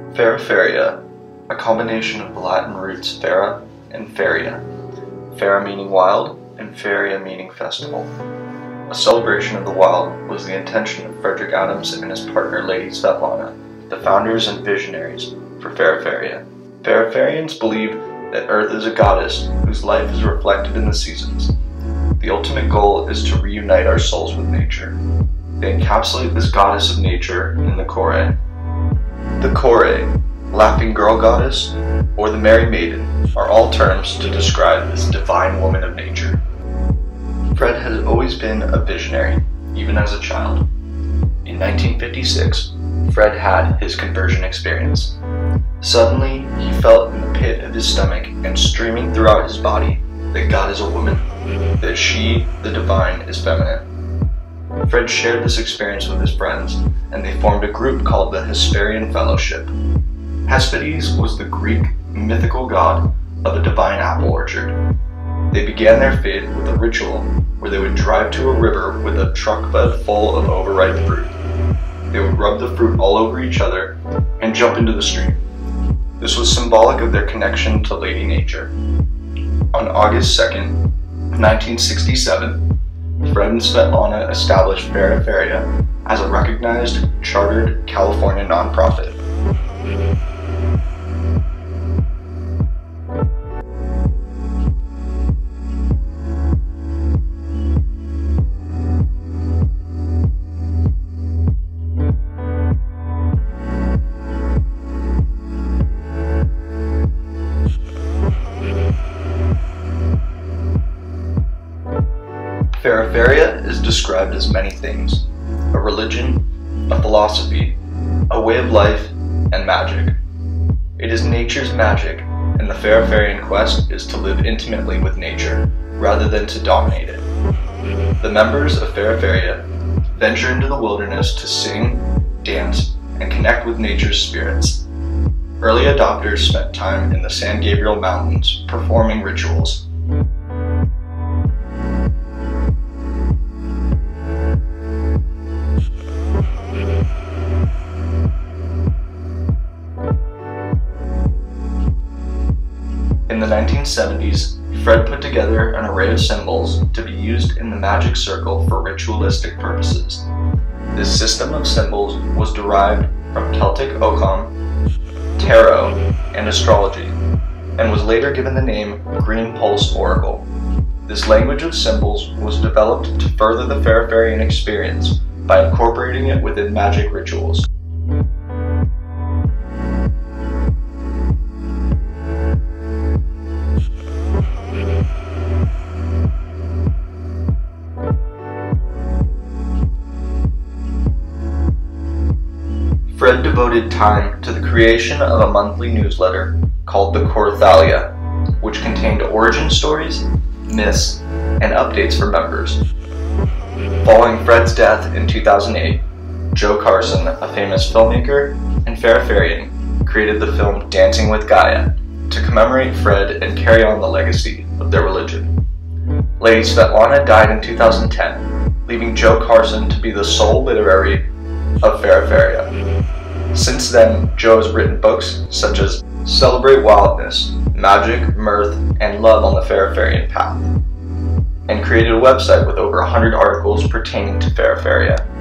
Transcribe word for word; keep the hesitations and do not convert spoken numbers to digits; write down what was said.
Feraferia, a combination of the Latin roots fera and feria, fera meaning wild and feria meaning festival. A celebration of the wild was the intention of Frederick Adams and his partner Lady Svetlana, the founders and visionaries for Feraferia. Feraferians believe that Earth is a goddess whose life is reflected in the seasons. The ultimate goal is to reunite our souls with nature. They encapsulate this goddess of nature in the Kore. The Kore, Laughing Girl Goddess, or the Merry Maiden are all terms to describe this divine woman of nature. Fred has always been a visionary, even as a child. In nineteen fifty-six, Fred had his conversion experience. Suddenly, he felt in the pit of his stomach and streaming throughout his body that God is a woman, that she, the divine, is feminine. Fred shared this experience with his friends, and they formed a group called the Hesperian Fellowship. Hesperides was the Greek mythical god of a divine apple orchard. They began their faith with a ritual where they would drive to a river with a truck bed full of overripe fruit. They would rub the fruit all over each other and jump into the stream. This was symbolic of their connection to Lady Nature. On August second, nineteen sixty-seven, Fred and Svetlana established Feraferia as a recognized, chartered California nonprofit. Feraferia is described as many things: a religion, a philosophy, a way of life, and magic. It is nature's magic, and the Feraferian quest is to live intimately with nature, rather than to dominate it. The members of Feraferia venture into the wilderness to sing, dance, and connect with nature's spirits. Early adopters spent time in the San Gabriel Mountains performing rituals. In the nineteen seventies, Fred put together an array of symbols to be used in the magic circle for ritualistic purposes. This system of symbols was derived from Celtic Ogham, tarot, and astrology, and was later given the name Green Pulse Oracle. This language of symbols was developed to further the Feraferian experience by incorporating it within magic rituals. Fred devoted time to the creation of a monthly newsletter called the Corthalia, which contained origin stories, myths, and updates for members. Following Fred's death in two thousand eight, Joe Carson, a famous filmmaker and Feraferian, created the film Dancing with Gaia to commemorate Fred and carry on the legacy of their religion. Lady Svetlana died in two thousand ten, leaving Joe Carson to be the sole literary of Feraferia. Since then, Joe has written books such as Celebrate Wildness, Magic, Mirth, and Love on the Feraferian Path, and created a website with over one hundred articles pertaining to Feraferia.